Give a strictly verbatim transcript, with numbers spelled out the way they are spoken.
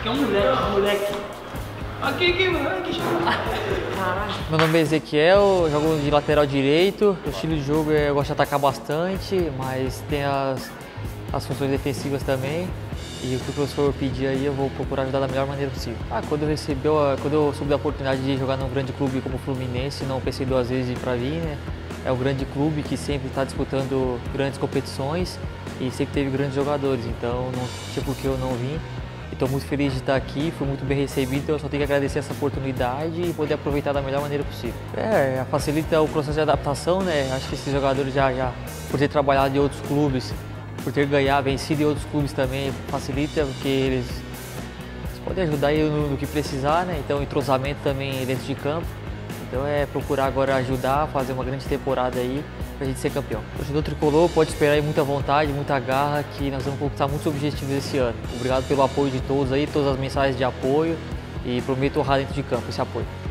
é um moleque, moleque. Aqui, aqui, moleque, caralho. Meu nome é Ezequiel, jogo de lateral direito. O estilo de jogo é, eu gosto de atacar bastante, mas tem as, as funções defensivas também. E o que o professor pedir aí, eu vou procurar ajudar da melhor maneira possível. Ah, quando eu recebi, quando eu soube da oportunidade de jogar num grande clube como o Fluminense, não pensei duas vezes para vir, né? É um grande clube que sempre está disputando grandes competições e sempre teve grandes jogadores, então não tinha por que eu não vim. Estou muito feliz de estar aqui, fui muito bem recebido, então eu só tenho que agradecer essa oportunidade e poder aproveitar da melhor maneira possível. É, facilita o processo de adaptação, né? Acho que esses jogadores já, já por ter trabalhado em outros clubes, por ter ganhado, vencido em outros clubes também, facilita, porque eles, eles podem ajudar eu no, no que precisar, né? Então entrosamento também dentro de campo. Então é procurar agora ajudar, fazer uma grande temporada aí pra gente ser campeão. O torcedor tricolor pode esperar aí muita vontade, muita garra, que nós vamos conquistar muitos objetivos esse ano. Obrigado pelo apoio de todos aí, todas as mensagens de apoio e prometo honrar dentro de campo esse apoio.